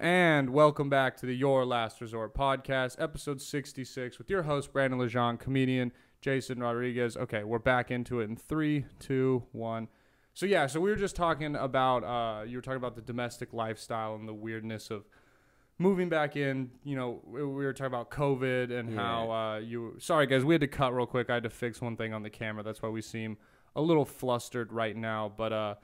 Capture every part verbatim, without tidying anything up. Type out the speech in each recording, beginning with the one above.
and welcome back to the Your Last Resort podcast, episode sixty-six, with your host, Brandon Lejean, comedian Jason Rodriguez. Okay, we're back into it in three, two, one. So, yeah, so we were just talking about, uh, you were talking about the domestic lifestyle and the weirdness of moving back in. You know, we were talking about COVID and yeah. how uh, you, sorry guys, we had to cut real quick. I had to fix one thing on the camera. That's why we seem a little flustered right now, but, uh,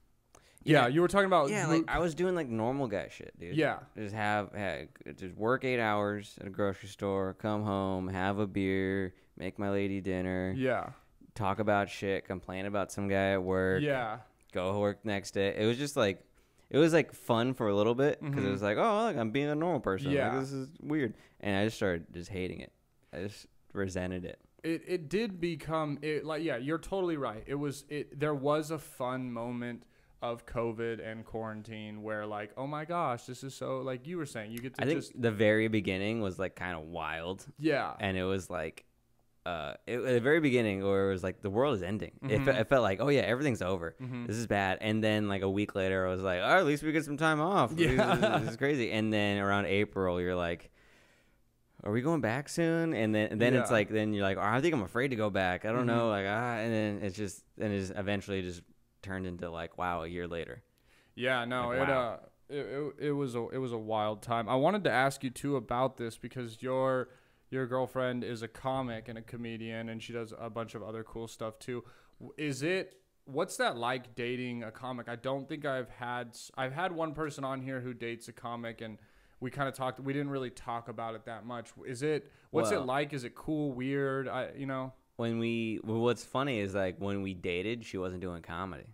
Yeah, Yeah, you were talking about... Yeah, like I was doing like normal guy shit, dude. Yeah. Just have, have just work eight hours at a grocery store, come home, have a beer, make my lady dinner, Yeah. talk about shit, complain about some guy at work, Yeah. go work next day. It was just like, it was like fun for a little bit because Mhm. it was like, oh, look, I'm being a normal person. Like, Yeah. this is weird. And I just started just hating it. I just resented it. It it did become... it like Yeah, you're totally right. It was... it. There was a fun moment of COVID and quarantine where, like, oh my gosh, this is so... Like you were saying, you get to I think just... the very beginning was like kind of wild. Yeah. And it was like, uh, it, at the very beginning, where it was like the world is ending. It, fe- Mhm. it felt like, oh yeah, everything's over. Mhm. This is bad. And then like a week later, I was like, oh, at least we get some time off. This, Yeah. is, this is crazy. And then around April, you're like, are we going back soon? And then and then it's Yeah. like, then you're like, oh, I think I'm afraid to go back. I don't Mhm. know, like ah. And then it's just, and it's eventually just turned into like, wow, a year later. Yeah, no, Like, it wow. uh, it, it it was a it was a wild time. I wanted to ask you too about this because your your girlfriend is a comic and a comedian, and she does a bunch of other cool stuff too. W- Is it what's that like dating a comic? I don't think I've had s- I've had one person on here who dates a comic, and we kind of talked. We didn't really talk about it that much. Is it what's it Well- like? Is it cool, weird? I you know. When we, well, what's funny is like when we dated, she wasn't doing comedy.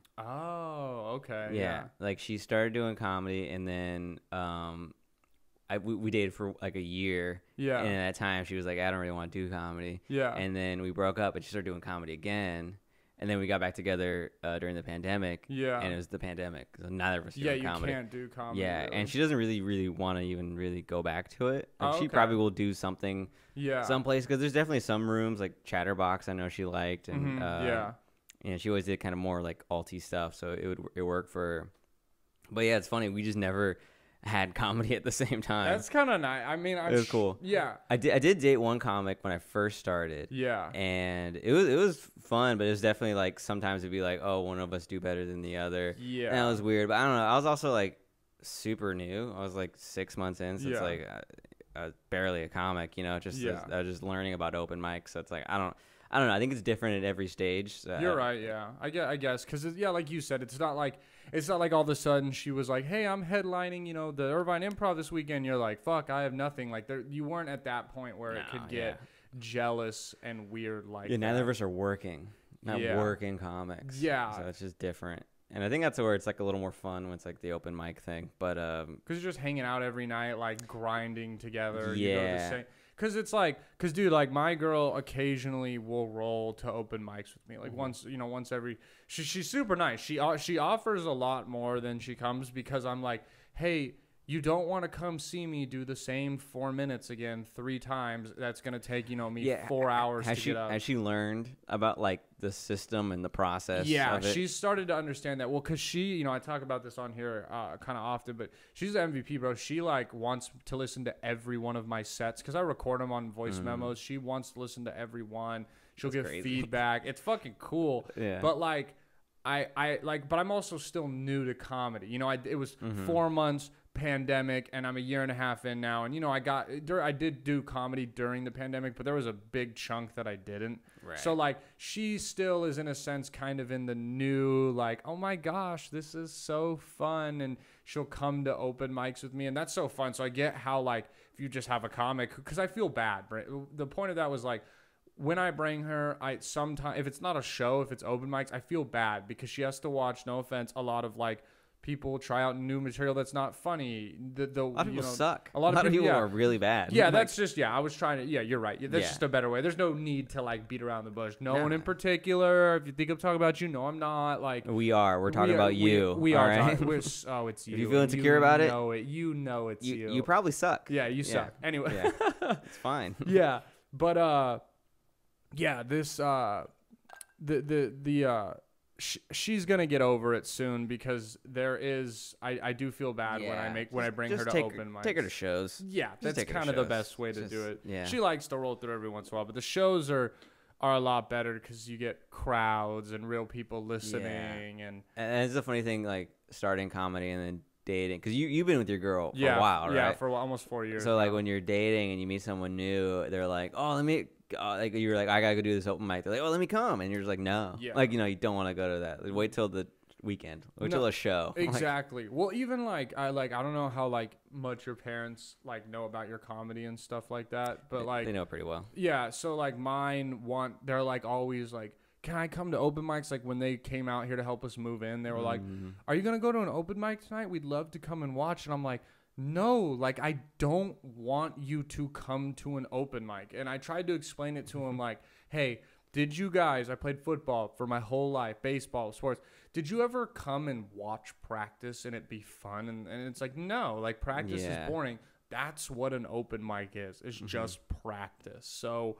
Oh, okay. Yeah. Like she started doing comedy and then um I we, we dated for like a year. Yeah. And at that time she was like, I don't really want to do comedy. Yeah. And then we broke up and she started doing comedy again. And then we got back together uh, during the pandemic. Yeah. And it was the pandemic. So neither of us were Yeah, doing you comedy. can't do comedy. Yeah, really. and she doesn't really, really want to even really go back to it. Like, Oh, she okay. probably will do something Yeah. someplace because there's definitely some rooms like Chatterbox I know she liked, and Mhm, uh, yeah. and she always did kind of more like alty stuff, so it would it worked for her. But yeah, it's funny, we just never had comedy at the same time. That's kind of nice. I mean, I'm It was sh- cool. Yeah. I did I did date one comic when I first started, Yeah. and it was it was fun, but it was definitely like sometimes it'd be like, oh, one of us do better than the other. Yeah. And that was weird, but I don't know. I was also like super new. I was like six months in, so it's Yeah. like I, I was barely a comic, you know. Just Yeah. I was just learning about open mics, so it's like I don't, I don't know. I think it's different at every stage. So You're I- right. Yeah. I guess. I guess because yeah, like you said, it's not like it's not like all of a sudden she was like, "Hey, I'm headlining, you know, the Irvine Improv this weekend." You're like, "Fuck, I have nothing." Like there, you weren't at that point where it No, could get yeah. jealous and weird. Like Yeah, neither that. of us are working, not Yeah. working comics. Yeah. so it's just different. And I think that's where it's like a little more fun when it's like the open mic thing. But um, Because you're just hanging out every night, like grinding together. You go to the Yeah. same. Because it's like, because dude, like my girl occasionally will roll to open mics with me, like Mhm. once, you know, once every. She she's super nice. She uh, she offers a lot more than she comes because I'm like, hey, you don't want to come see me do the same four minutes again three times. That's gonna take you know me yeah, four hours has to she get up. has she learned about like the system and the process? Yeah, of it? she's started to understand that. Well, because she, you know, I talk about this on here uh, kind of often, but she's an M V P, bro. She, like, wants to listen to every one of my sets because I record them on voice Mhm. memos. She wants to listen to every one. She'll That's give crazy. feedback. It's fucking cool. Yeah. But, like, I, I, like, but I'm also still new to comedy. You know, I, it was Mhm. four months pandemic and I'm a year and a half in now. And, you know, I got, dur- I did do comedy during the pandemic, but there was a big chunk that I didn't. Right. So, like, she still is, in a sense, kind of in the new, like, oh my gosh, this is so fun. And she'll come to open mics with me. And that's so fun. So I get how, like, if you just have a comic, because I feel bad. Right? The point of that was, like, when I bring her, I sometimes, if it's not a show, if it's open mics, I feel bad because she has to watch, no offense, a lot of, like, people try out new material that's not funny. The, the, a lot of you people know, suck. A lot, of people, yeah. are really bad. Yeah, Like, that's just, yeah, I was trying to, yeah, you're right. Yeah, that's Yeah. just a better way. There's no need to, like, beat around the bush. No Nah. one in particular. If you think I'm talking about you, no, I'm not. Like, we are. We're talking we are- about you. We, we all are right? talking. We're, s- oh, it's you. If you feel insecure about it, know it. You know it's you, you. you probably suck. yeah, you Yeah. suck. Anyway. Yeah. It's fine. yeah, but, uh, yeah, this, uh, the, the, the, uh, sh- she's gonna get over it soon because there is. I, I do feel bad when I Yeah, make when I just- bring just her to take open mics. Take her to shows. Yeah, that's take her to kind of the shows. best way to Just- do it. yeah. She likes to roll through every once in a while, but the shows are are a lot better because you get crowds and real people listening and And it's a funny thing, like starting comedy and then dating, because you you've been with your girl for yeah, a while, right? yeah, for almost four years. So like now. when you're dating and you meet someone new, they're like, "Oh, let me," uh, like you're like, "I gotta go do this open mic." They're like, "Oh, let me come," and you're just like, "No," Yeah. like you know, you don't want to go to that. Like, wait till the weekend. Wait No, till a show. Like, Exactly. Well, even like I like I don't know how like much your parents like know about your comedy and stuff like that, but they- like they know pretty well. yeah, so like mine want they're like always like, can I come to open mics? Like when they came out here to help us move in, they were like, Mhm. are you gonna go to an open mic tonight? We'd love to come and watch. And I'm like, no, like I don't want you to come to an open mic. And I tried to explain it to him like, hey, did you guys, I played football for my whole life, baseball, sports. Did you ever come and watch practice and it be fun? And, and it's like, no, like practice Yeah. is boring. That's what an open mic is. It's Mhm. just practice. So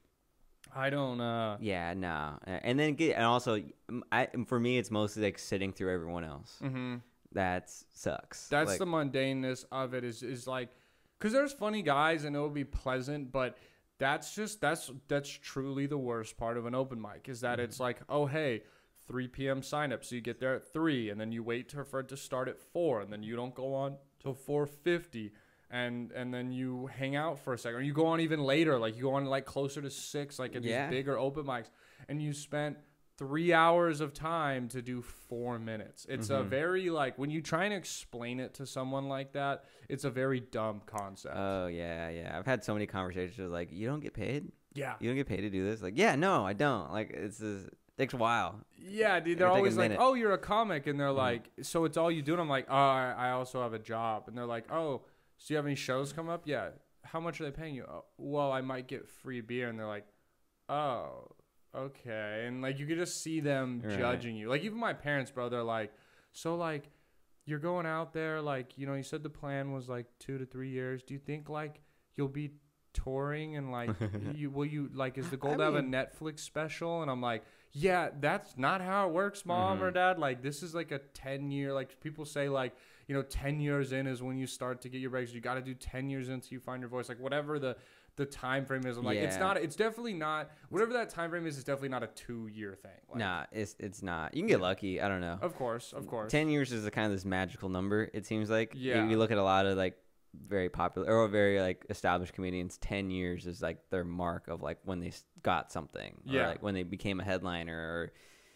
I don't, uh, Yeah, no, and then get and also, um, I for me, it's mostly like sitting through everyone else. mhm. That sucks. That's Like, the mundaneness of it is, is like, cause there's funny guys and it'll be pleasant, but that's just, that's, that's truly the worst part of an open mic is that Mhm. it's like, oh, hey, three p.m. sign up. So you get there at three and then you wait to, for it to start at four and then you don't go on till four fifty and, and then you hang out for a second or you go on even later. Like you go on like closer to six, like at Yeah. these bigger open mics and you spent three hours of time to do four minutes. It's a Mhm. very like when you try and explain it to someone like that, it's a very dumb concept. Oh yeah, yeah. I've had so many conversations with, like, you don't get paid. yeah. You don't get paid to do this. Like, yeah, no, I don't. Like, it's a, it takes a while. Yeah, dude. It'll They're take a always like, minute. oh, you're a comic. And they're Mhm. like, so it's all you do. And I'm like, oh, I, I also have a job. And they're like, oh, so you have any shows come up? Yeah. How much are they paying you? Oh, well, I might get free beer. And they're like, oh, okay. And like, you could just see them Right. judging you. Like, even my parents, bro, they're like, so like, you're going out there, like, you know, you said the plan was like two to three years. Do you think like you'll be touring and like you will you like is the goal I to have a mean- Netflix special? And I'm like, yeah, that's not how it works, mom or Mhm. dad. Like this is like a ten year, like people say like, you know, ten years in is when you start to get your breaks. You got to do ten years until you find your voice. Like whatever the the time frame is. I'm like, it's Yeah. not, it's definitely not, whatever that time frame is, it's definitely not a two year thing. Like, Nah, it's it's not. You can get lucky. I don't know. Of course, of course. Ten years is a kind of this magical number. It seems like. You- Yeah. You look at a lot of like very popular or very like established comedians. Ten years is like their mark of like when they s- got something. Or Yeah. like when they became a headliner or.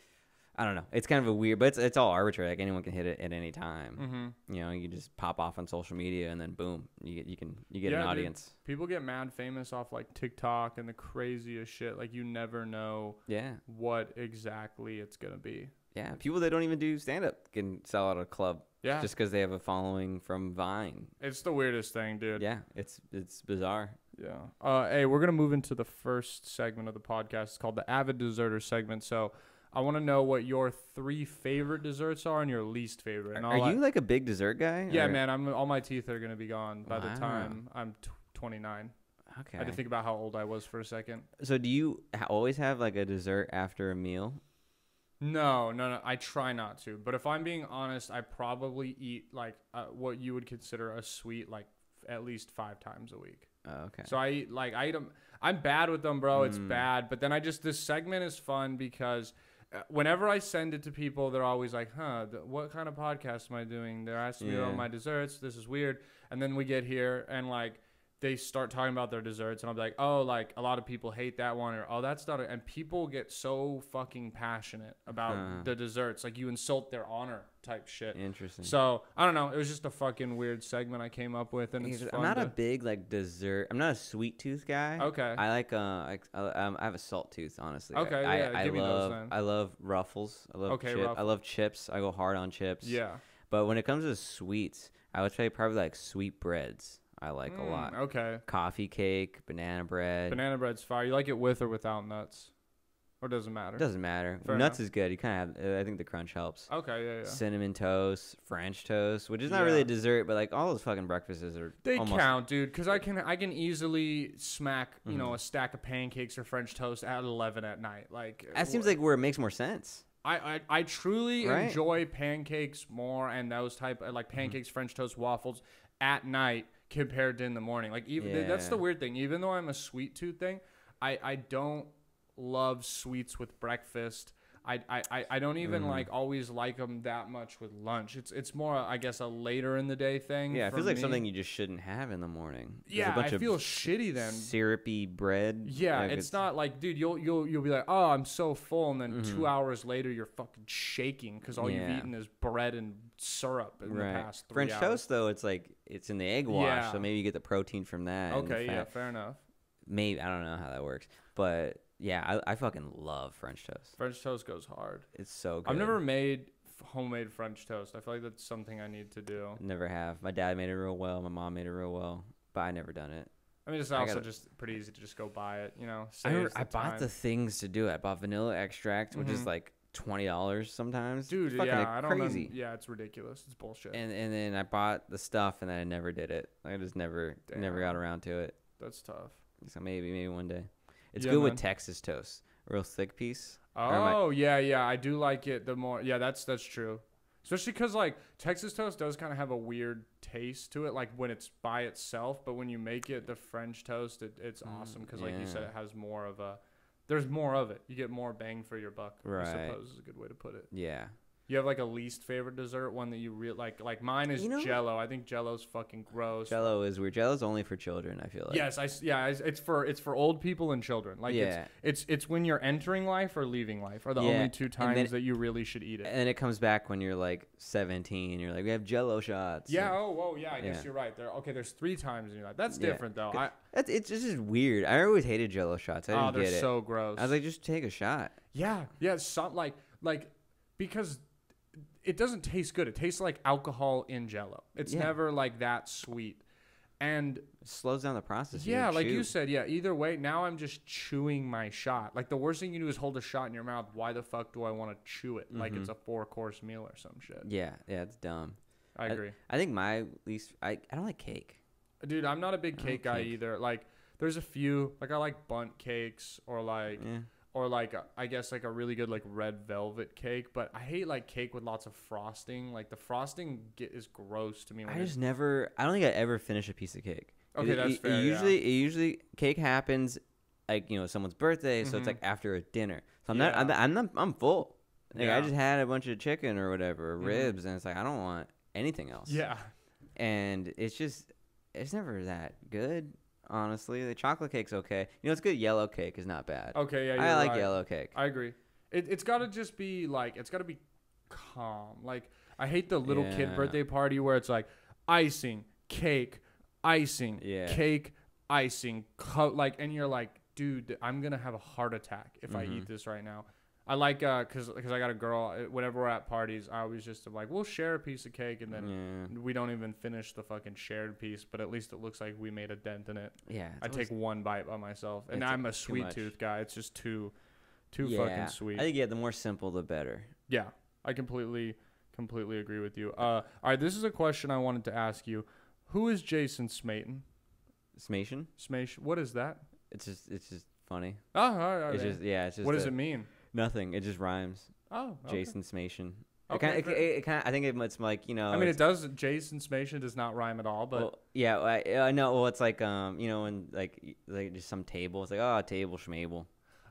I don't know. It's kind of a weird, but it's it's all arbitrary. Like anyone can hit it at any time. Mm-hmm. You know, you just pop off on social media and then boom, you get you can you get Yeah, an dude. audience. People get mad famous off like TikTok and the craziest shit. Like you never know Yeah, what exactly it's gonna be. yeah. People that don't even do stand up can sell out a club Yeah, just because they have a following from Vine. it's the weirdest thing, dude. Yeah, it's it's bizarre. Yeah. Uh, hey, we're gonna move into the first segment of the podcast. It's called the Avid Deserter segment. So I want to know what your three favorite desserts are and your least favorite. And Are I'll let- you like a big dessert guy? Yeah, or- man. I'm all my teeth are gonna be gone by the Wow. time I'm t- twenty-nine. Okay. I had to think about how old I was for a second. So do you ha- always have like a dessert after a meal? No, no, no. I try not to. But if I'm being honest, I probably eat like uh, what you would consider a sweet like f- at least five times a week. Oh, okay. So I eat like I eat them. I'm bad with them, bro. It's Mm. bad. But then I just this segment is fun because uh, whenever I send it to people, they're always like, "Huh, th- what kind of podcast am I doing?" They're asking me Yeah. about my desserts. This is weird. And then we get here and like they start talking about their desserts, and I'm like, "Oh, like a lot of people hate that one," or "Oh, that's not." A-. And people get so fucking passionate about Huh. the desserts, like you insult their honor type shit. Interesting. So I don't know. It was just a fucking weird segment I came up with, and it's I'm fun not to- a big like dessert. I'm not a sweet tooth guy. Okay. I like uh I, I, um, I have a salt tooth, honestly. Okay, I, yeah, I give me those love then. I love Ruffles. I love Okay, chip. I Ruffles. love chips. I go hard on chips. Yeah. But when it comes to sweets, I would say probably like sweet breads. I like a lot. Mm, Okay. Coffee cake, banana bread. Banana bread's fire. You like it with or without nuts? Or does it matter? Doesn't matter. Fair Nuts enough. is good. You kind of have. Uh, I think the crunch helps. Okay, yeah, yeah. Cinnamon toast, French toast, which is not really Yeah. a dessert, but like all those fucking breakfasts are. They almost, count, dude, because I can I can easily smack you know Mhm. a stack of pancakes or French toast at eleven at night. Like That seems wh- like where it makes more sense. I, I, I truly Right? enjoy pancakes more and those type of like pancakes, French toast, waffles at night compared to in the morning. Like even that's the Yeah. weird thing. Even though I'm a sweet tooth thing, I, I don't love sweets with breakfast. I, I, I- I don't even Mhm. like always like them that much with lunch. It's it's more I guess a later in the day thing. Yeah, it for feels like me. something you just shouldn't have in the morning. There's Yeah, a bunch I of feel shitty then. syrupy bread. Yeah, like, it's, not like, dude, you'll you'll you'll be like, oh, I'm so full, and then Mhm. two hours later, you're fucking shaking because all you've Yeah. eaten is bread and syrup in right. the past three French hours. toast though, it's like it's in the egg wash, Yeah. so maybe you get the protein from that. and the Okay, yeah, fat. fair enough. Maybe I don't know how that works, but yeah, I, I fucking love French toast. French toast goes hard. It's so good. I've never made f- homemade French toast. I feel like that's something I need to do. Never have. My dad made it real well. My mom made it real well, but I never done it. I mean, it's I also gotta- just pretty easy to just go buy it, you know. I, remember, saves I the bought time. the things to do it. I bought vanilla extract, which is Mhm. like twenty dollars sometimes. dude. It's fucking Yeah, I don't know. crazy. Yeah, it's ridiculous. It's bullshit. And and then I bought the stuff, and then I never did it. I just never never got Damn. around to it. That's tough. So maybe maybe one day. It's Yeah, good man. with Texas toast, real thick piece. Or am I- Oh yeah, yeah, I do like it. The more, yeah, that's that's true. Especially because like Texas toast does kind of have a weird taste to it, like when it's by itself. But when you make it the French toast, it, it's Mm, awesome because, like you said, yeah. it has more of a. There's more of it. You get more bang for your buck. I Right. suppose is a good way to put it. Yeah. You have like a least favorite dessert, one that you real like. Like mine is You know- Jello. I think Jello's fucking gross. Jello is weird. Jello's only for children. I feel like. Yes, I s- yeah, it's, it's for it's for old people and children. Like Yeah. it's it's it's when you're entering life or leaving life are the Yeah, only two and times then- that you really should eat it. And it comes back when you're like seventeen. You're like, we have Jello shots. Yeah. and- Oh. Whoa. Yeah. I guess Yeah. you're right. There. Okay. There's three times in your life. That's Yeah. different though. I. That's, it's just weird. I always hated Jello shots. I Oh, didn't they're get it. so gross. I was like, just take a shot. yeah. Yeah. Some like like because it doesn't taste good. It tastes like alcohol in Jello. It's Yeah. never like that sweet. And It slows down the process. yeah, gotta like you chew. said, yeah. Either way, now I'm just chewing my shot. Like the worst thing you do is hold a shot in your mouth. Why the fuck do I want to chew it? Like it's Mhm. a four course meal or some shit. Yeah, yeah, it's dumb. I agree. I think my least. I, I don't like cake. Dude, I'm not a big I don't cake guy cake. either. Like, there's a few. Like, I like bundt cakes or like, Yeah. or like, uh, I guess like a really good like red velvet cake. But I hate like cake with lots of frosting. Like the frosting get, is gross to me. When I it- just never. I don't think I ever finish a piece of cake. Okay, It- that's it, fair, It yeah. usually, it usually cake happens, like you know, someone's birthday, so Mhm. it's like after a dinner. So I'm not. I'm, Yeah. I'm not. I'm full. Like Yeah. I just had a bunch of chicken or whatever, or Mhm. ribs, and it's like I don't want anything else. yeah. And it's just, it's never that good. Honestly, the chocolate cake's okay. You know, it's good. Yellow cake is not bad. Okay. Yeah. I you're like right. yellow cake. I agree. It it's got to just be like it's got to be calm. Like I hate the little kid Yeah. birthday party where it's like icing, cake, icing, Yeah. cake, icing, co- like, and you're like, dude, I'm gonna have a heart attack if I Mhm. eat this right now. I like uh, cause, cause I got a girl. uh, Whenever we're at parties, I always just am like, we'll share a piece of cake, and then Yeah. we don't even finish the fucking shared piece. But at least it looks like we made a dent in it. Yeah. it's I always- take one bite by myself, and It's I'm a too sweet much. tooth guy. It's just too, too yeah. fucking sweet. I think yeah, the more simple, the better. Yeah, I completely, completely agree with you. Uh, all right, this is a question I wanted to ask you. Who is Jason Smayton? Smation. Smash. What is that? It's just, it's just funny. Oh, all right, all It's right. just, yeah. It's just. what does a- it mean? Nothing. It just rhymes. Oh, okay. Jason Smation. Okay, It kind of, fair. it, it kind of, I think it, it's like you know. I mean, it it's- does. Jason Smation does not rhyme at all, but well, yeah, I, I know. Well, it's like um, you know, when like y- like just some table. It's like oh, table schmable.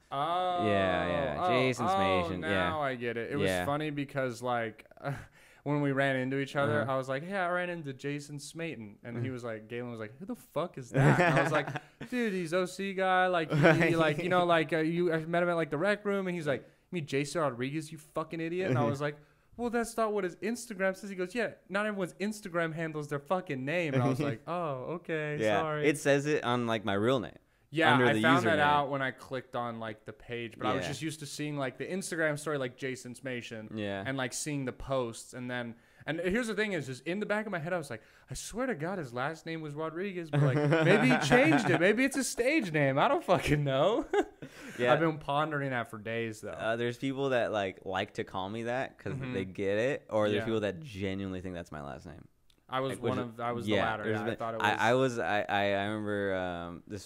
oh, yeah, oh, Jason oh, Smation, yeah. Now I get it. It was Yeah. funny because like. When we ran into each other, Uh-huh. I was like, "Hey, I ran into Jason Smayton," and he Mhm. was like, "Galen was like, who the fuck is that?" And I was like, "Dude, he's O C guy. Like, he, like you know, like uh, you I met him at like the rec room, and he's like, you mean Jason Rodriguez, you fucking idiot?" And I was like, "Well, that's not what his Instagram says." He goes, "Yeah, not everyone's Instagram handles their fucking name." And I was like, "Oh, okay, Yeah, sorry." it says it on like my real name. Yeah, under I the found that username. out when I clicked on like the page, but I was Yeah. just used to seeing like the Instagram story, like Jason Smation, Yeah. and like seeing the posts, and then and here's the thing is, just in the back of my head, I was like, I swear to God, his last name was Rodriguez, but like maybe he changed it, maybe it's a stage name, I don't fucking know. Yeah. I've been pondering that for days though. Uh, there's people that like like to call me that because Mhm. they get it, or there's Yeah. people that genuinely think that's my last name. I was like, which one is- of I was yeah, the latter. there's Yeah, I been- thought it was. I, I was I, I I remember um, this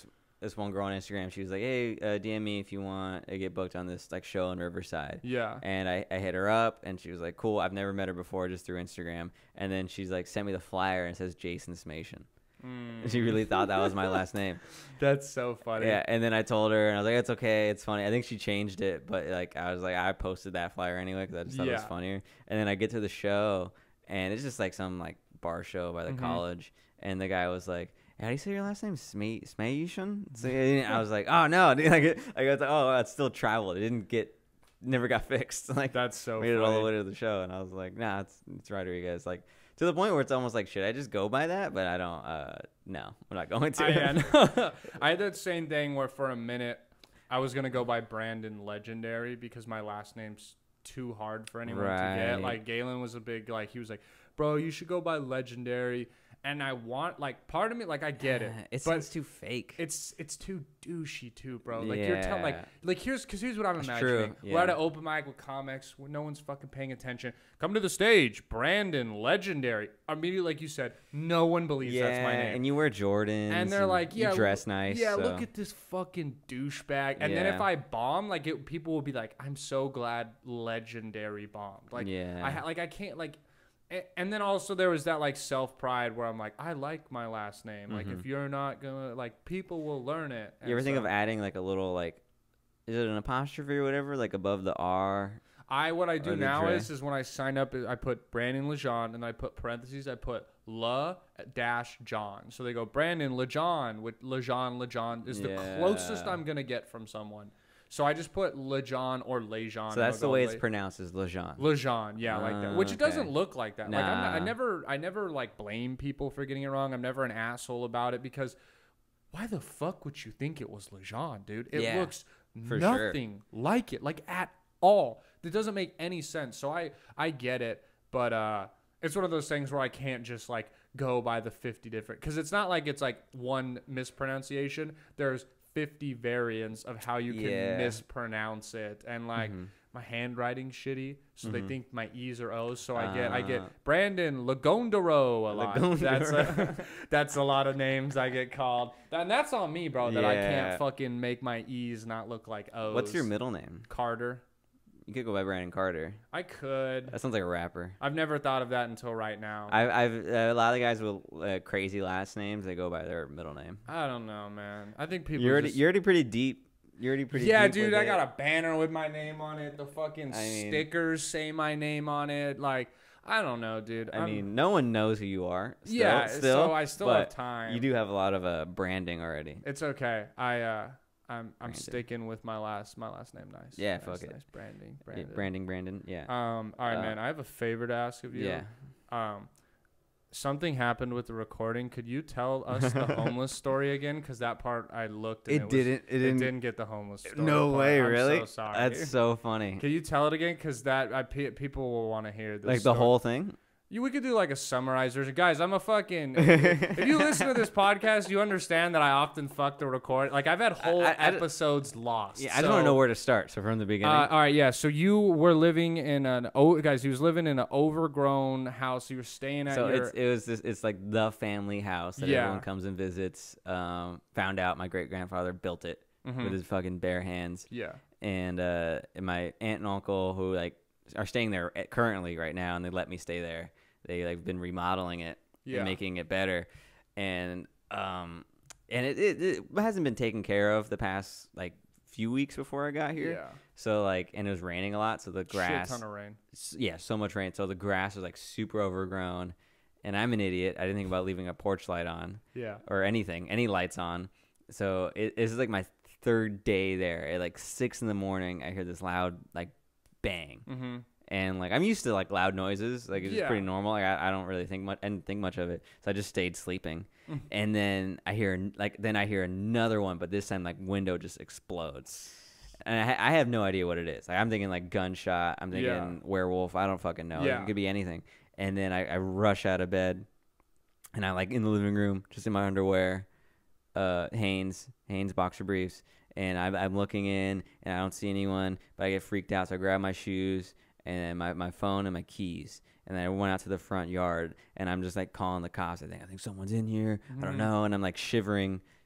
this one girl on Instagram. She was like, "Hey, uh, D M me if you want to get booked on this like show in Riverside." Yeah. And I, I hit her up, and she was like, "Cool." I've never met her before, just through Instagram. And then she's like, sent me the flyer and it says Jason Smation. Mm. She really thought that was my last name. That's so funny. Yeah. And then I told her, and I was like, "It's okay. It's funny." I think she changed it, but like I was like, I posted that flyer anyway because I just thought it was Yeah. funnier. And then I get to the show, and it's just like some like bar show by the Mhm. college, and the guy was like, "How do you say your last name? Sme Smayushan?" So I was like, "Oh no!" Dude. Like, I was like, "Oh, it's still traveled. It didn't get, never got fixed." Like That's so made funny. it all the way to the show, and I was like, "Nah, it's it's Rodriguez." Like to the point where it's almost like, should I just go by that? But I don't. Uh, no, I'm not going to. I, had, I had that same thing where for a minute I was gonna go by Brandon Legendary because my last name's too hard for anyone to get. Right. Like Galen was a big like he was like, "Bro, you should go by Legendary." And I want like part of me like I get it, It but seems too fake. it's it's too douchey too, bro. Like you're telling like Yeah. like here's because here's what I'm That's imagining. true, We're at yeah. an open mic with comics where no one's fucking paying attention. Come to the stage, Brandon Legendary. Immediately, like you said, no one believes yeah, that's my name. and you wear Jordans, And they're like, yeah, you dress l- nice. Yeah, so. look at this fucking douchebag. And then if Yeah. I bomb, like it, people will be like, I'm so glad Legendary bombed. Like, Yeah. I ha- like I can't like. a- And then also there was that like self pride where I'm like, I like my last name. Like if you're not gonna like, people will learn it. You ever And think so of adding like a little like, is it an apostrophe or whatever, like above the R? I what I do or the now Dre? is is when I sign up, I put Brandon Lejean and I put parentheses. I put La dash John. So they go Brandon Lejean with Lejean Lejean is the closest Yeah. I'm gonna get from someone. So I just put Lejean or Lejean. So that's the way it's pronounced, is Lejean. Lejean, yeah, like that. Ah, Which it doesn't okay. look like that. Like I'm not, I Nah. never, I never like blame people for getting it wrong. I'm never an asshole about it because why the fuck would you think it was Lejean, dude? It Yeah, looks for sure. nothing like it, like at all. It doesn't make any sense. So I, I get it, but uh, it's one of those things where I can't just like go by the fifty different because it's not like it's like one mispronunciation. There's fifty variants of how you can Yeah. mispronounce it, and like Mhm. my handwriting's shitty, so they Mhm. think my E's are O's. So I get I get Ah. Brandon Lagondero a lot. Lagondero. That's a, that's a lot of names I get called, and that's on me, bro. That I Yeah. can't fucking make my E's not look like O's. What's your middle name? Carter? You could go by Brandon Carter. I could. That sounds like a rapper. I've never thought of that until right now. I've, I've uh, a lot of the guys with uh, crazy last names, they go by their middle name. I don't know, man. I think people. You're already, just- you're already pretty deep. You're already pretty yeah, deep dude. with I it. got a banner with my name on it. The fucking I mean- stickers say my name on it. Like, I don't know, dude. I I'm- mean, no one knows who you are. Still, yeah. still, so I still have but time. You do have a lot of uh, branding already. It's okay. I uh, I'm I'm Brandon. sticking with my last my last name. Nice. Yeah, nice, fuck it. Nice branding. Yeah, Brandon. branding, Brandon. Yeah. Um. All right, Uh, man. I have a favor to ask of you. yeah. Um. Something happened with the recording. Could you tell us the homeless story again? Because that part I looked. And It it, was- didn't- it It didn't- didn't get the homeless story. No part. way, I'm really? So sorry. That's so funny. Can you tell it again? Because that I pe- people will want to hear this. Like the story. whole thing? You, we could do like a summarized version. Guys, I'm a fucking. If you listen to this podcast, you understand that I often fuck the record. Like I've had whole I- I- I d- episodes lost. Yeah, I just want to So- know where to start. So from the beginning. Uh, all right, yeah. So you were living in an oh, guys. He was living in an overgrown house. You were staying at so your. it's it was this, it's like the family house that Yeah. everyone comes and visits. Um, found out my great grandfather built it Mhm. with his fucking bare hands, Yeah. and uh, and my aunt and uncle who like are staying there at- currently right now, and they let me stay there. They like been remodeling it Yeah. and making it better, and um, and it, it it hasn't been taken care of the past like few weeks before I got here. Yeah. So like, and it was raining a lot, so the grass. Shit ton of rain. s- yeah, so much rain. So the grass was like super overgrown, and I'm an idiot. I didn't think about leaving a porch light on Yeah. or anything, any lights on. So it, this is like my third day there. At like six in the morning, I hear this loud like bang, Mm-hmm. and like I'm used to like loud noises. Like it's Yeah. pretty normal. Like I, I don't really think much. I didn't think much of it. So I just stayed sleeping, Mm. and then I hear an- like then I hear another one, but this time like window just explodes. And I, ha- I have no idea what it is. Like I'm thinking like gunshot. I'm thinking Yeah. werewolf. I don't fucking know. Yeah. It could be anything. And then I, I rush out of bed, and I like in the living room, just in my underwear, uh, Hanes, Hanes boxer briefs, and I'm, I'm looking in, and I don't see anyone, but I get freaked out, so I grab my shoes and my, my phone and my keys, and then I went out to the front yard, and I'm just like calling the cops. I think I think someone's in here. I don't Mhm. know, and I'm like shivering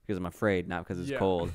because I'm afraid, not because it's Yeah. cold.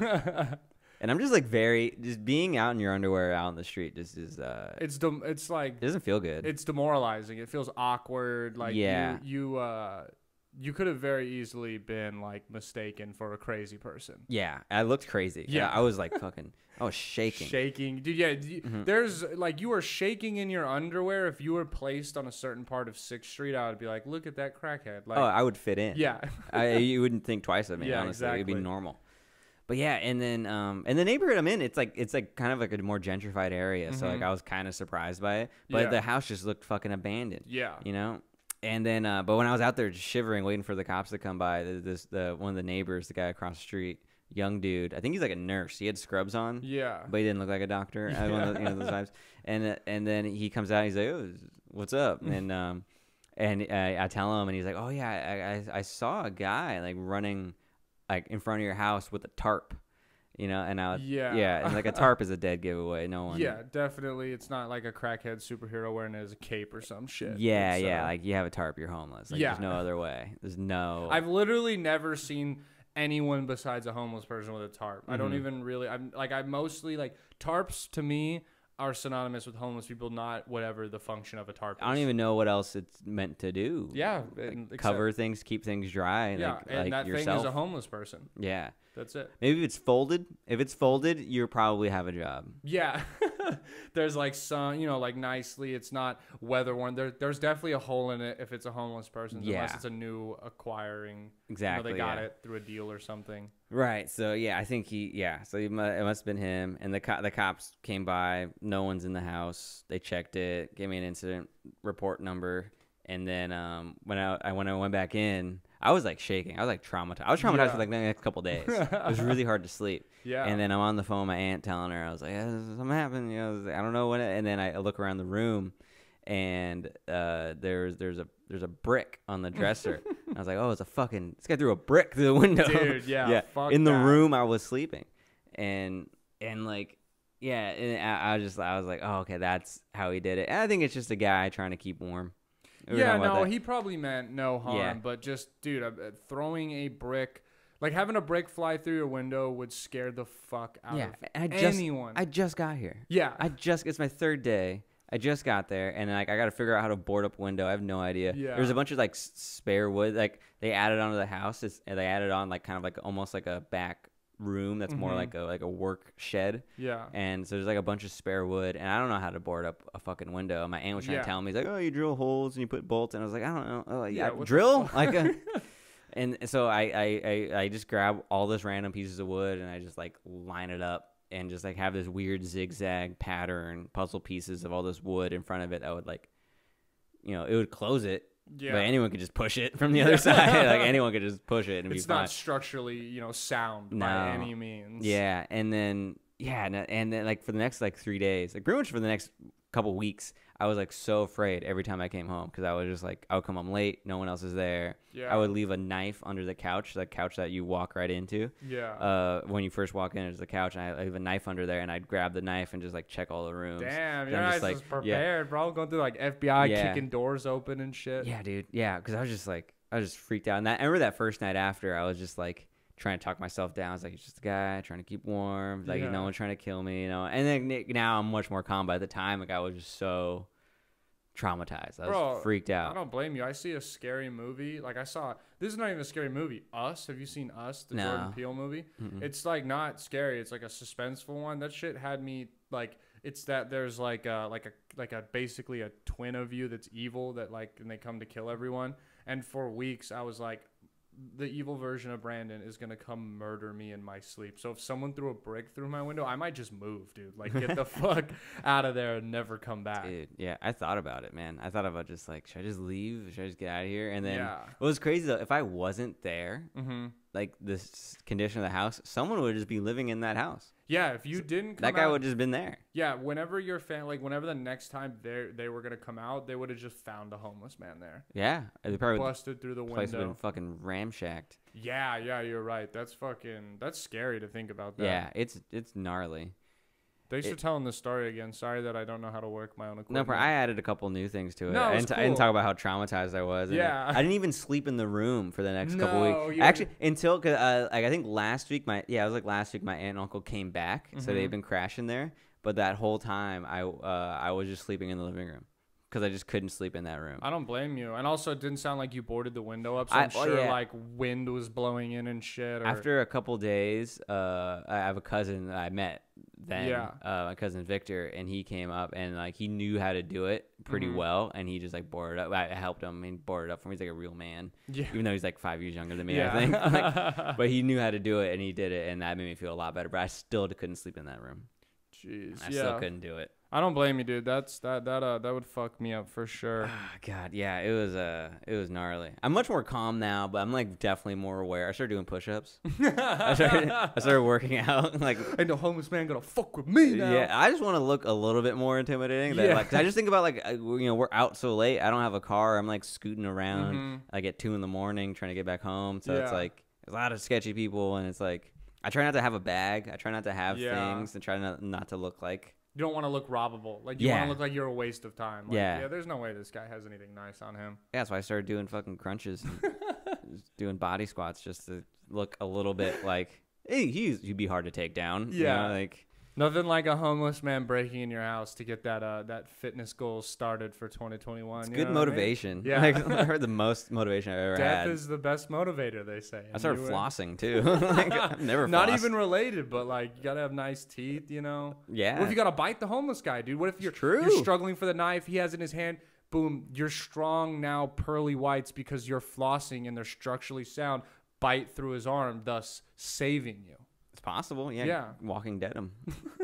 And I'm just like very, just being out in your underwear out in the street just is, uh, It's dem- it's like it doesn't feel good. it's demoralizing. It feels awkward. Like Yeah. you you uh you could have very easily been like mistaken for a crazy person. Yeah, I looked crazy. Yeah. I was like fucking, I was shaking. Shaking, dude. Yeah, d- Mhm. there's like you were shaking in your underwear. If you were placed on a certain part of Sixth Street, I would be like, look at that crackhead. Like, Oh, I would fit in. yeah, I, you wouldn't think twice of me. Yeah, honestly, it'd be exactly. normal. But yeah, and then um, and the neighborhood I'm in, it's like it's like kind of like a more gentrified area. So like Mhm. I was kind of surprised by it, but Yeah. the house just looked fucking abandoned. yeah, You know. And then, uh, but when I was out there just shivering, waiting for the cops to come by, th- this the one of the neighbors, the guy across the street, young dude. I think he's like a nurse. He had scrubs on, yeah. but he didn't look like a doctor. I one of the, you know, those vibes. And uh, and then he comes out. And he's like, "Oh, what's up?" And um, and I, I tell him, and he's like, "Oh yeah, I, I I saw a guy like running, like in front of your house with a tarp, you know." And I Yeah. yeah, and like a tarp is a dead giveaway. No one. Yeah, definitely. It's not like a crackhead superhero wearing it as a cape or some shit. Yeah, It's, yeah. uh, Like you have a tarp, you're homeless. Like, Yeah. There's no other way. There's no. I've literally never seen anyone besides a homeless person with a tarp. I don't Mhm. even really. I'm like I mostly like tarps to me are synonymous with homeless people, not whatever the function of a tarp is. I don't even know what else it's meant to do. Yeah, Like, and except- cover things, keep things dry. Yeah, like, and like that yourself. thing is a homeless person. Yeah. That's it. Maybe if it's folded. If it's folded, you probably have a job. Yeah, there's like some, you know, like nicely. It's not weather worn. There, there's definitely a hole in it if it's a homeless person, unless Yeah. it's a new acquiring. Exactly. You know, they got yeah. it through a deal or something. Right. So yeah, I think he. Yeah. So he mu- it must have been him. And the co- the cops came by. No one's in the house. They checked it. Gave me an incident report number. And then um, when I, I when I went back in, I was like shaking. I was like traumatized. I was traumatized Yeah. for like the next couple days. It was really hard to sleep. Yeah. And then I'm on the phone with my aunt telling her, I was like, yeah, something happened. You know, I, was like, I don't know what. It, and then I look around the room, and uh, there's there's a there's a brick on the dresser. I was like, oh, it's a fucking. This guy threw a brick through the window. Dude, yeah, yeah. fuck In the that. room I was sleeping, and and like. Yeah, and I, I was just, I was like, oh, okay, that's how he did it. And I think it's just a guy trying to keep warm. We were Yeah, talking about no, that. he probably meant no harm, Yeah. but just, dude, uh, throwing a brick, like having a brick fly through your window would scare the fuck out Yeah, of and I just, anyone. I just got here. yeah, I just it's my third day. I just got there, and like I got to figure out how to board up a window. I have no idea. Yeah. There's a bunch of like s- spare wood, like they added onto the house. It's, and they added on like kind of like almost like a back room that's more Mhm. like a like a work shed. yeah. And so there's like a bunch of spare wood, and I don't know how to board up a fucking window. And my aunt was trying Yeah. to tell me, he's like, "Oh, you drill holes and you put bolts," and I was like, "I don't know, oh, yeah, Yeah, what the drill fuck? like." A, and so I, I I I just grab all this random pieces of wood and I just like line it up and just like have this weird zigzag pattern puzzle pieces of all this wood in front of it that would like, you know, it would close it. Yeah. But anyone could just push it from the other side. Like anyone could just push it and It's be fine. not structurally, you know, sound by No. any means. Yeah, and then yeah, and, and then like for the next like three days, like pretty much for the next couple weeks, I was like so afraid every time I came home because I was just like I would come home late, no one else is there. Yeah. I would leave a knife under the couch, the couch that you walk right into. Yeah. Uh, when you first walk in, there's the couch, and I leave a knife under there, and I'd grab the knife and just like check all the rooms. Damn, And you're I'm not just just like, prepared, bro. Going through like F B I Yeah. kicking doors open and shit. Yeah, dude. Yeah, because I was just like, I was just freaked out. And that, I remember that first night after, I was just like trying to talk myself down. I was like, it's just a guy trying to keep warm. Like, Yeah. no one's trying to kill me, you know. And then n- now I'm much more calm. But at the time, like, I was just so traumatized. I was Bro, freaked I out. don't blame you. I see a scary movie. Like I saw, this is not even a scary movie. Us? Have you seen Us, the No. Jordan Peele movie? Mm-mm. It's like not scary. It's like a suspenseful one. That shit had me like. It's that there's like a like a like a basically a twin of you that's evil that like and they come to kill everyone. And for weeks I was like, the evil version of Brandon is gonna come murder me in my sleep. So if someone threw a brick through my window, I might just move, dude. Like get the fuck out of there and never come back. Dude, yeah, I thought about it, man. I thought about just like, should I just leave? Should I just get out of here? And then Yeah. what was crazy though, if I wasn't there, Mm-hmm. like this condition of the house, someone would just be living in that house. Yeah, if you didn't come That guy out, would just been there. yeah, whenever your fan, like whenever the next time they they were gonna come out, they would have just found a homeless man there, Yeah, they probably busted through the the place would have window. been fucking ramshacked. Yeah, yeah, you're right. That's fucking. That's scary to think about that. Yeah, it's it's gnarly. Thanks It- for telling the story again. Sorry that I don't know how to work my own No, equipment. but I added a couple new things to it. No, it I, was didn't, I didn't cool. talk about how traumatized I was. and Yeah. I, I didn't even sleep in the room for the next couple No, weeks. you- Actually, until cause, uh, like I think last week, my yeah, it was like last week. My aunt and uncle came back, so Mhm. they've been crashing there. But that whole time, I uh, I was just sleeping in the living room because I just couldn't sleep in that room. I don't blame you. And also, it didn't sound like you boarded the window up, so I- I'm oh, sure yeah. like wind was blowing in and shit. Or, After a couple days, uh, I have a cousin that I met then, Yeah. uh, my cousin Victor, and he came up and like he knew how to do it pretty Mhm. well, and he just like boarded up. I I helped him and boarded up for me. He's like a real man, yeah, even though he's like five years younger than me, yeah. I think. Like, but he knew how to do it, and he did it, and that made me feel a lot better. But I still couldn't sleep in that room. Jeez, I yeah. still couldn't do it. I don't blame you, dude. That's that that uh that would fuck me up for sure. Ah, God, yeah, it was uh, it was gnarly. I'm much more calm now, but I'm like definitely more aware. I started doing push-ups. I started, I started working out. Like, Ain't no homeless man gonna fuck with me now. yeah, I just want to look a little bit more intimidating. That, Yeah. like, 'cause I just think about like, uh, you know, we're out so late. I don't have a car. I'm like scooting around. Mhm. Like at two in the morning, trying to get back home. So it's Yeah. like there's a lot of sketchy people, and it's like I try not to have a bag. I try not to have Yeah. things, and try not not to look like. You don't want to look robbable. Like you Yeah. want to look like you're a waste of time. Like, Yeah. Yeah. There's no way this guy has anything nice on him. Yeah, that's why I started doing fucking crunches, and just doing body squats just to look a little bit like. Hey, he's he'd be hard to take down. you Yeah. know, like. Nothing like a homeless man breaking in your house to get that uh that fitness goal started for twenty twenty-one. It's you good know what I mean? motivation. Yeah. Like, I heard the most motivation I've ever Death had. is the best motivator, they say. I and started you were- flossing too. Like, I've never Not flossed. even related, but like you gotta have nice teeth, you know. Yeah. What if you gotta bite the homeless guy, dude? What if you're true. you're struggling for the knife he has in his hand? Boom, you're strong now, pearly whites, because you're flossing and they're structurally sound. Bite through his arm, thus saving you. It's possible. Yeah. Yeah. Walking Dead him.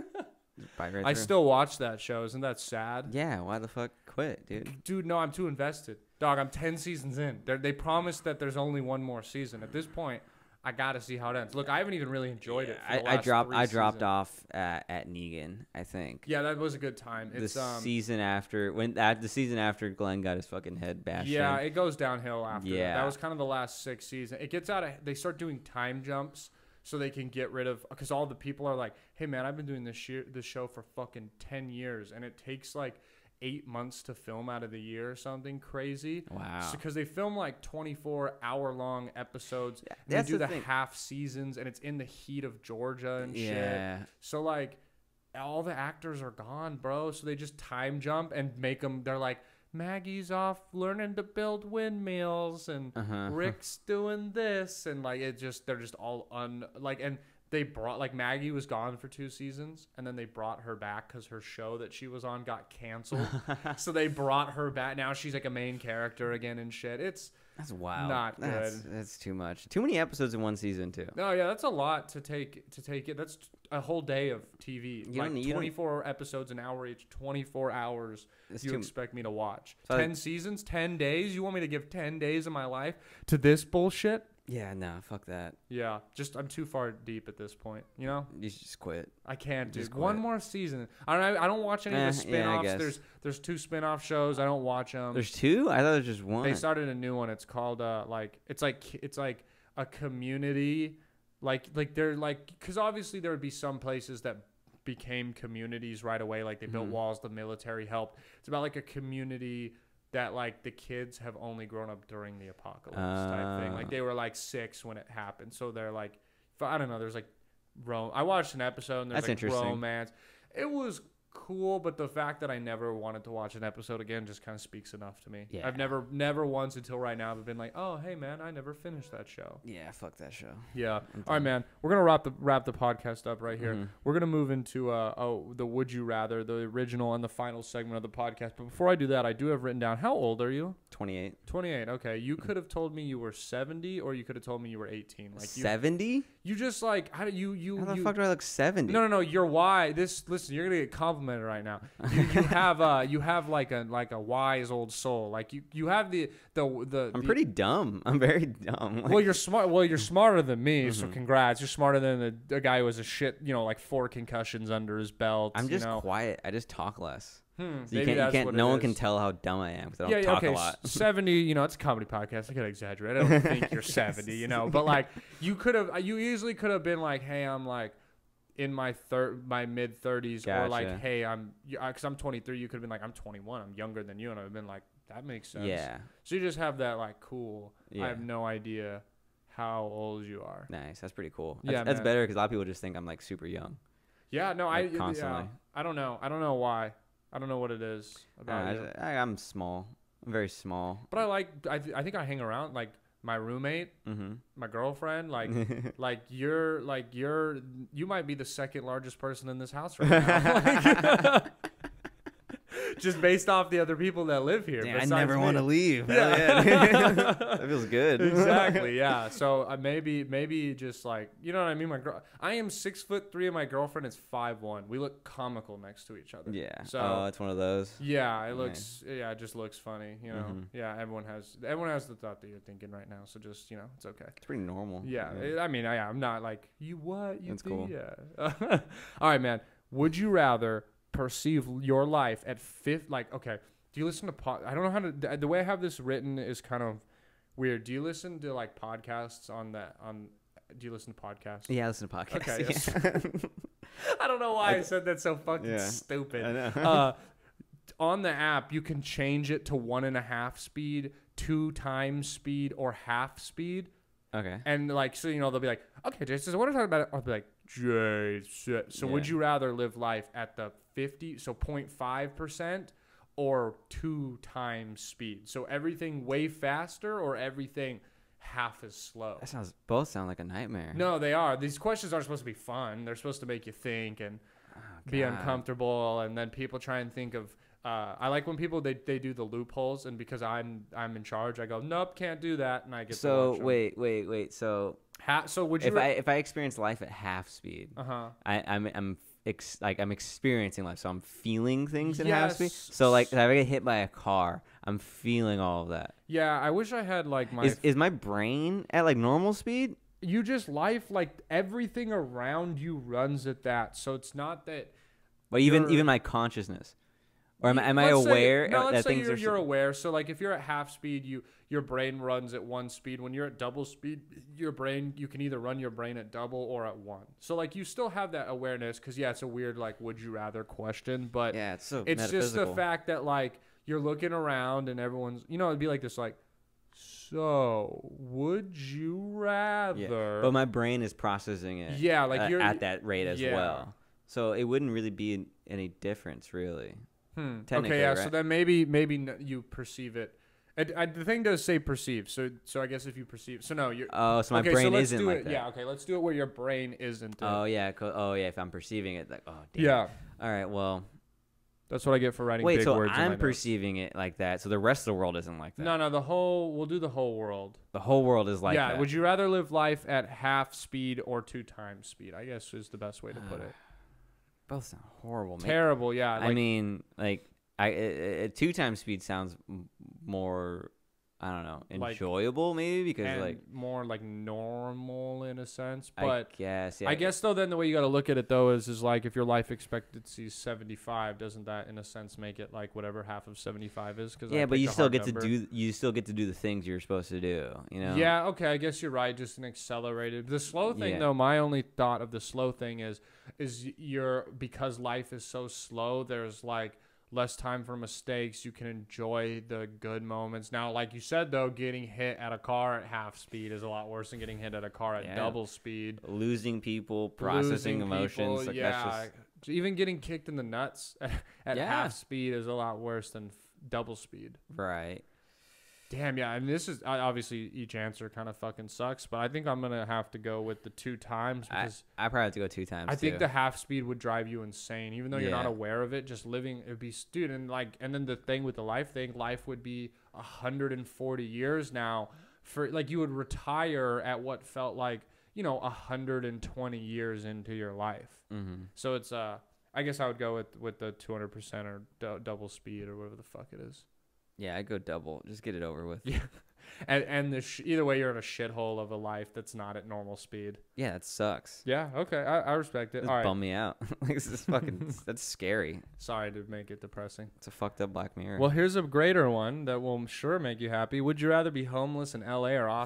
Bite right I through. still watch that show. Isn't that sad? Yeah. Why the fuck quit, dude? Dude, no, I'm too invested. Dog, I'm ten seasons in. They're, they promised that there's only one more season. At this point, I gotta see how it ends. Look, I haven't even really enjoyed it. For I, the I last dropped. three I dropped seasons. off at, at Negan. I think. Yeah, that was a good time. The It's um, season after when that the season after Glenn got his fucking head bashed. yeah, in. it goes downhill after. that. Yeah. that was kind of the last six seasons. It gets out of. They start doing time jumps so they can get rid of because all the people are like, hey man, I've been doing this year, this show for fucking ten years, and it takes like eight months to film out of the year or something crazy. Wow. Because they film like twenty-four hour long episodes. Yeah, and that's they do the the thing. half seasons, and it's in the heat of Georgia and Yeah. shit. So like, all the actors are gone, bro. So they just time jump and make them. They're like, Maggie's off learning to build windmills, and Uh-huh. Rick's doing this, and like it just they're just all un like and. They brought like Maggie was gone for two seasons, and then they brought her back because her show that she was on got canceled. So they brought her back. Now she's like a main character again and shit. It's That's wild. Not that's, good. That's too much. Too many episodes in one season too. no, yeah, that's a lot to take to take it. That's a whole day of T V. You like don't- you don't- twenty-four episodes an hour each, twenty-four hours. It's you too- expect me to watch So I- ten seasons, ten days? You want me to give ten days of my life to this bullshit? Yeah. No. Fuck that. Yeah, just I'm too far deep at this point. You know. You should just quit. I can't, dude. Just One quit. more season. I don't. I don't watch any Eh, of the yeah, I spin-offs. guess. there's there's two spin-off shows. I don't watch them. There's two. I thought there was just one. They started a new one. It's called uh like it's like it's like a community, like like they're like because obviously there would be some places that became communities right away. Like they built Mhm. walls, the military helped. It's about like a community that like the kids have only grown up during the apocalypse type thing. Like Uh. they were like six when it happened, so they're like I don't know. There's like rom. I watched an episode and there's That's like interesting. romance. It was cool, but the fact that I never wanted to watch an episode again just kind of speaks enough to me. Yeah. I've never, never once until right now have been like, oh, hey man, I never finished that show. Yeah. Fuck that show. Yeah. I'm All right, done. man. We're gonna wrap the wrap the podcast up right here. Mhm. We're gonna move into uh oh the Would You Rather, the original and the final segment of the podcast. But before I do that, I do have written down. How old are you? twenty-eight. twenty-eight. Okay. You could have told me you were seventy, or you could have told me you were eighteen. Like you, seventy? you just like how do you you How the you, fuck do I look seventy? No, no, no. You're why this. Listen, you're gonna get complimented right now. You, you have uh, you have like a like a wise old soul. Like you, you have the the the. I'm the- pretty dumb. I'm very dumb. Like, Well, you're smart. Well, you're smarter than me. So Mhm. congrats. You're smarter than the, the guy who has a shit. You know, like four concussions under his belt. I'm just you know? quiet. I just talk less. Hmm, So you maybe can't. You that's can't. what No it one can is. tell how dumb I am because I don't Yeah, yeah, talk okay. a lot. s- seventy, you know, it's a comedy podcast. I could exaggerate. I don't think you're seventy, you know, but like you could have, you easily could have been like, hey, I'm like in my third, my mid thirties, or like, Gotcha. hey, I'm, because I'm twenty-three, you could have been like, I'm twenty-one, I'm younger than you, and I've been like, that makes sense. Yeah. So you just have that like, cool. Yeah. I have no idea how old you are. Nice. That's pretty cool. That's, Yeah, that's man. better because a lot of people just think I'm like super young. Yeah, no, Like, I constantly. Yeah, I don't know. I don't know why. I don't know what it is I about don't you. know, I, I'm small. I'm very small. But I like. I th- I think I hang around like my roommate, Mm-hmm. my girlfriend. Like like you're like you're you might be the second largest person in this house right now. Like, just based off the other people that live here. Damn, I besides never me. want to leave. Yeah. Hell yeah. That feels good. Exactly. Yeah. So uh, maybe maybe just like, you know what I mean. My girl, I am six foot three, and my girlfriend is five one. We look comical next to each other. Yeah. So oh, it's one of those. yeah, it Nice. looks yeah, it just looks funny. You know. Mhm. Yeah. Everyone has everyone has the thought that you're thinking right now. So just, you know, it's okay. It's pretty normal. Yeah. it- I mean, I, I'm not like you. What you That's think? cool. Yeah. All right, man. Would you rather perceive your life at fifth? Like, okay. Do you listen to pod? I don't know how to. The, the way I have this written is kind of weird. Do you listen to like podcasts on that? On do you listen to podcasts? Yeah, I listen to podcasts. Okay, yes. Yeah. I don't know why I, I- said that so fucking Yeah. stupid. I know. uh, on the app, you can change it to one and a half speed, two times speed, or half speed. Okay. And like, so, you know, they'll be like, okay, Jason, so what are we talking about? I'll be like, Jason. So would Yeah. you rather live life at the fifty, so zero point five percent, or two times speed? So everything way faster, or everything half as slow? That sounds. Both sound like a nightmare. No, they are. These questions aren't supposed to be fun. They're supposed to make you think and Oh, be God. uncomfortable, and then people try and think of uh, I like when people they, they do the loopholes, and because I'm I'm in charge, I go, nope, can't do that, and I get to So watch 'em. wait, wait, wait. So Ha- so would you if I if I experience life at half speed, uh-huh I I'm I'm ex- like I'm experiencing life, so I'm feeling things at half speed. Yes. So like if I get hit by a car, I'm feeling all of that. yeah, I wish I had like my Is is my brain at like normal speed? you just life, like everything around you runs at that, so it's not that But even You're- even my consciousness, or am, I- am I Let's say- aware no, uh, let's that say things you're, are? you're so- aware. So like if you're at half speed, you your brain runs at one speed. When you're at double speed, your brain you can either run your brain at double or at one. So like you still have that awareness, because yeah, it's a weird like would you rather question, but Yeah, it's so it's just the metaphysical. fact that like you're looking around and everyone's, you know, it'd be like this like, so would you rather? Yeah. But my brain is processing it. Yeah, like uh, you're at that rate as yeah. well. So it wouldn't really be any difference, really. Hmm. Technically, Okay, yeah. So right? then maybe maybe n- you perceive it. And, I, the thing does say perceive. So so I guess if you perceive, so no, you're. Oh, so my okay, brain so let's isn't do like it. that. Yeah. Okay, let's do it where your brain isn't. it. Oh yeah. Co- oh yeah. If I'm perceiving it, like oh damn. Yeah. All right. Well, That's what I get for writing wait. big So words. in my I'm notes. perceiving it like that. So the rest of the world isn't like that. No, no. The whole. We'll do the whole world. The whole world is like yeah. that. Would you rather live life at half speed or two times speed? I guess is the best way to put it. Both sound horrible. man. Terrible. Yeah. I like- mean, like I uh, uh, two times speed sounds m- more. I don't know, Like- enjoyable maybe because and like more like normal in a sense, I but. guess yeah. I guess though, then the way you got to look at it though is is like if your life expectancy is seventy-five, doesn't that in a sense make it like whatever half of seventy-five is? Cause I yeah, but picked you a still hard get number. to do you still get to do the things you're supposed to do. You know. Yeah, okay, I guess you're right. Just an accelerated. The slow thing Yeah. though, my only thought of the slow thing is is you're because life is so slow. There's like less time for mistakes. You can enjoy the good moments. Now, like you said though, getting hit at a car at half speed is a lot worse than getting hit at a car at Yeah. double speed. Losing people, processing Losing emotions. people, like yeah. that's just Even getting kicked in the nuts at Yeah. half speed is a lot worse than f- double speed. right. Damn, yeah. And this is I- obviously each answer kind of fucking sucks, but I think I'm gonna have to go with the two times I, because I probably have to go two times. I, think too. the half speed would drive you insane, even though you're not Yeah. aware of it. Just living, it'd be dude, and like, and then the thing with the life thing, life would be one hundred forty years now. For like, you would retire at what felt like you know one hundred twenty years into your life. Mm-hmm. So it's uh, I guess I would go with with the two hundred percent or d- double speed or whatever the fuck it is. Yeah, I go double. Just get it over with. Yeah, and and the sh- either way, you're in a shithole of a life that's not at normal speed. Yeah, that sucks. Yeah, okay, I, I respect it. This All right, bum me out. Like this is fucking. That's scary. sorry to make it depressing. It's a fucked up Black Mirror. Well, here's a greater one that will sure make you happy. Would you rather be homeless in L A or Austin?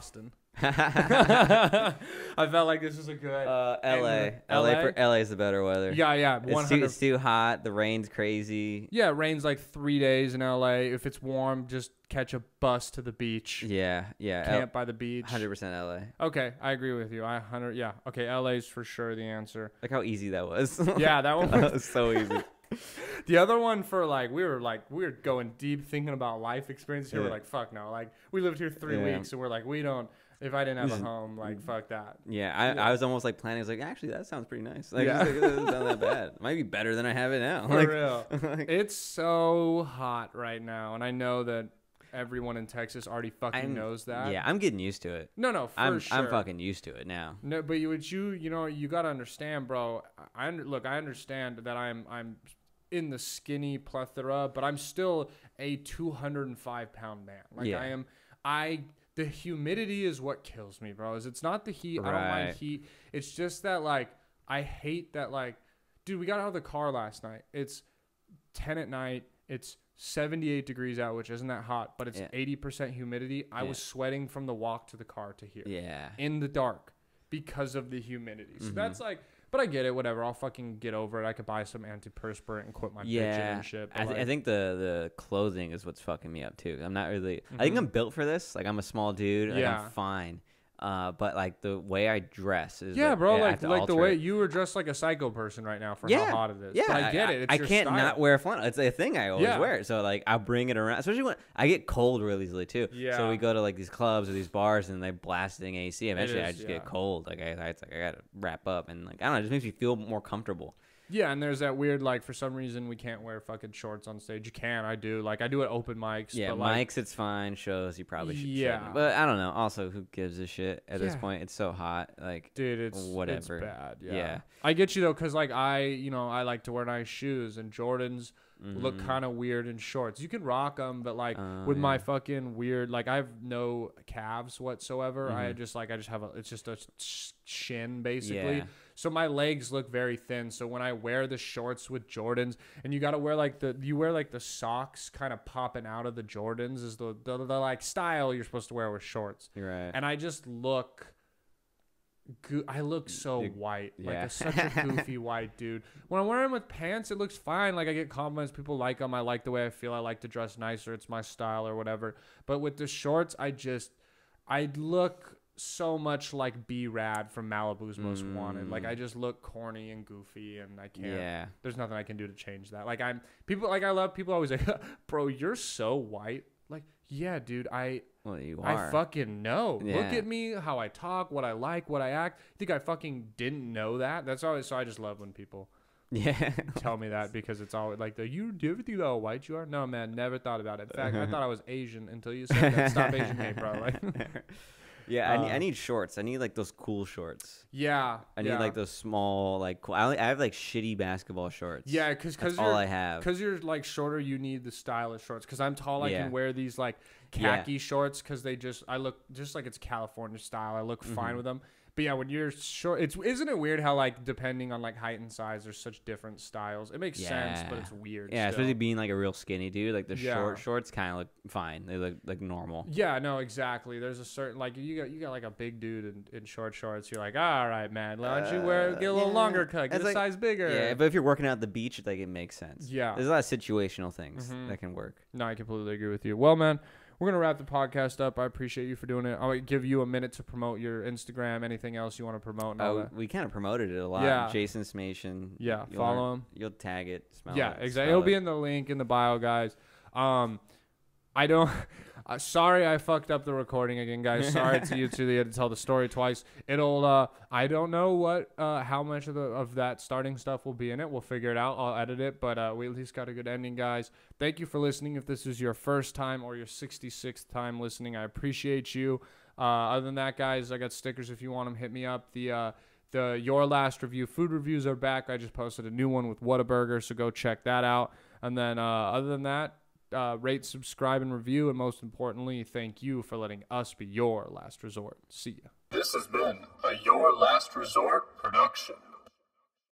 I felt like this was a good. Uh, L A. L A? L A for L A is the better weather. Yeah, yeah, It's too, one hundred. it's too hot. The rain's crazy. Yeah, it rains like three days in L A. If it's warm, just catch a bus to the beach. Yeah, yeah. Camp by the beach. one hundred percent L A. Okay, I agree with you. I one hundred. Yeah. Okay, L A's for sure the answer. Like how easy that was. Yeah, that one That was was so easy. The other one for like we were like we were going deep thinking about life experiences here. Yeah. We're like fuck no, like we lived here three Yeah. weeks and we're like we don't. If I didn't have a Just- home, like fuck that. Yeah, I, Yeah. I was almost like planning. I was like, actually, that sounds pretty nice. Like, Yeah. it's like, it doesn't sound that bad. It might be better than I have it now. For Like, real, like, it's so hot right now, and I know that everyone in Texas already fucking I'm- knows that. yeah, I'm getting used to it. No, no, for I'm sure. I'm fucking used to it now. No, but you would you you know you gotta understand, bro. I under, look. I understand that I'm I'm in the skinny plethora, but I'm still a two hundred five pound man. Like Yeah. I am. I the humidity is what kills me, bro. Is it's not the heat. I don't Right. mind heat. It's just that like I hate that like, dude. We got out of the car last night. It's ten at night. It's seventy-eight degrees out, which isn't that hot, but it's Yeah. eighty percent humidity. I Yeah. was sweating from the walk to the car to here Yeah. in the dark because of the humidity. So Mhm. that's like, but I get it, whatever. I'll fucking get over it. I could buy some antiperspirant and quit my bitching Yeah, and shit. I, but th- I like- think the the clothing is what's fucking me up too. I'm not really. I think Mhm. I'm built for this. Like I'm a small dude. Like Yeah. I'm fine. Uh, but like the way I dress is. yeah, like, bro. I have Like, to like the alter way it. you were dressed like a psycho person right now for Yeah, how hot it is. Yeah, but I get it. It's I your can't style. not wear flannel. It's a thing I always Yeah. wear. So like I bring it around, especially when I get cold really easily too. Yeah. So we go to like these clubs or these bars and they're blasting A C. Eventually, I is, just yeah. get cold. Like I, I, it's like I gotta wrap up and like I don't know. It just makes me feel more comfortable. Yeah, and there's that weird like for some reason we can't wear fucking shorts on stage. You can, I do. Like I do at open mics. Yeah, but like, mics, it's fine. Shows, you probably should. Yeah. shouldn't. But I don't know. Also, who gives a shit at this Yeah. point? It's so hot. Like, dude, it's whatever. It's bad. Yeah. Yeah. I get you though, cause like I, you know, I like to wear nice shoes, and Jordans look mhm. kind of weird in shorts. You can rock them, but like Oh, with my yeah. fucking weird, like I have no calves whatsoever. I Mhm. just like I just have a, it's just a sh- shin basically. Yeah. So my legs look very thin. So when I wear the shorts with Jordans, and you got to wear like the you wear like the socks kind of popping out of the Jordans is the, the the like style you're supposed to wear with shorts. You're right. And I just look. Go- I look so You- white, like yeah. a, such a goofy white dude. When I'm wearing with pants, it looks fine. Like I get compliments, people like them. I like the way I feel. I like to dress nicer. It's my style or whatever. But with the shorts, I just, I look so much like B Rad from Malibu's Most Wanted. Like Mm. I just look corny and goofy, and I can't. Yeah. There's nothing I can do to change that. Like I'm people like I love people always like, bro, you're so white. Like yeah, dude, I. Well, you are. I fucking know. Look Yeah. at me, how I talk, what I like, what I act. You think I fucking didn't know that? That's always so. I just love when people Yeah. tell me that because it's always like the you. Do you ever think how white you are? No, man, never thought about it. In fact, I thought I was Asian until you said that. Stop Asian hate, bro. Like, yeah, I need, Uh, I need shorts. I need like those cool shorts. yeah, I need yeah. like those small, like cool. I, only, I have like shitty basketball shorts. yeah, because That's because all you're I have. because you're like shorter. You need the stylish shorts. Because I'm tall, I Yeah. can wear these like Yeah. khaki shorts because they just I look just like it's California style. I look fine Mhm. with them. But yeah, when you're short, it's isn't it weird how like depending on like height and size, there's such different styles. It makes sense, but Yeah. it's weird. Yeah, still. especially being like a real skinny dude. Like the Yeah. short shorts kind of look fine. They look like normal. Yeah, no, exactly. There's a certain like you got you got like a big dude in, in short shorts. You're like, all right, man, why don't you wear Uh, get a little yeah. longer cut, get It's a like- size bigger. Yeah, but if you're working out at the beach, like it makes sense. Yeah. There's a lot of situational things Mhm. that can work. No, I completely agree with you. Well, man, we're gonna wrap the podcast up. I appreciate you for doing it. I'll give you a minute to promote your Instagram. Anything else you want to promote? And all Oh, that. we kind of promoted it a lot. Yeah. Jason Smation. Yeah, You'll follow learn- him. You'll tag it. Smell Yeah, it, exactly. spell It'll be it. in the link in the bio, guys. Um, I don't. Uh, sorry, I fucked up the recording again, guys. Sorry to you two. They had to tell the story twice. It'll. Uh, I don't know what, uh, how much of the of that starting stuff will be in it. We'll figure it out. I'll edit it, but uh, we at least got a good ending, guys. Thank you for listening. If this is your first time or your sixty-sixth time listening, I appreciate you. Uh, other than that, guys, I got stickers if you want them. Hit me up. The uh, the Your Last Review food reviews are back. I just posted a new one with Whataburger, so go check that out. And then uh, other than that, uh, rate, subscribe, and review. And most importantly, thank you for letting us be your last resort. See ya. This has been a Your Last Resort production.